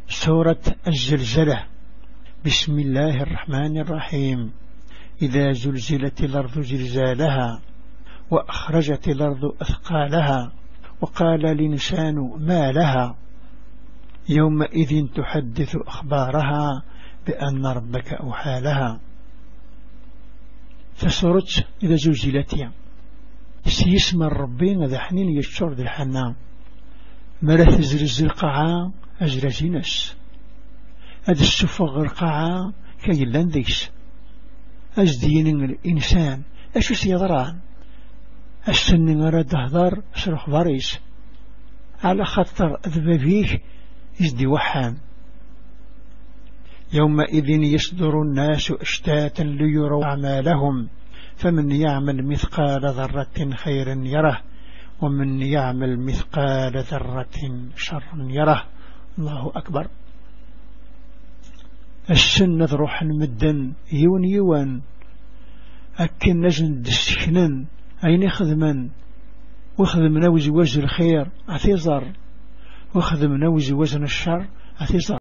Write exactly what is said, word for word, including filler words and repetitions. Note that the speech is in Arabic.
سورة الزلزلة. بسم الله الرحمن الرحيم. إذا زلزلت الأرض زلزالها وأخرجت الأرض أثقالها وقال الإنسان ما لها يومئذ تحدث أخبارها بأن ربك أوحى لها. فسورة إذا زلزلت سيسمى الربين ذا حنين يشتر ذي الحنان ملث زلزل قاعة أزرزينس هذا السفغ القاعة كي لنديس أزدين الإنسان أشو سيضران السن غرد هضار سرخ باريس على خطر ذبابيه يزدي وحان. يومئذ يصدر الناس اشتاتا ليروا أعمالهم فمن يعمل مثقال ذرة خيرا يره ومن يعمل مثقال ذرة شرا يره. الله أكبر. السنة روح مدن يون يوان أكن نجن دسكنا أين خدما وخدم نوزي وزن الخير أثيزر وخدم نوزي وزن الشر أثيزر.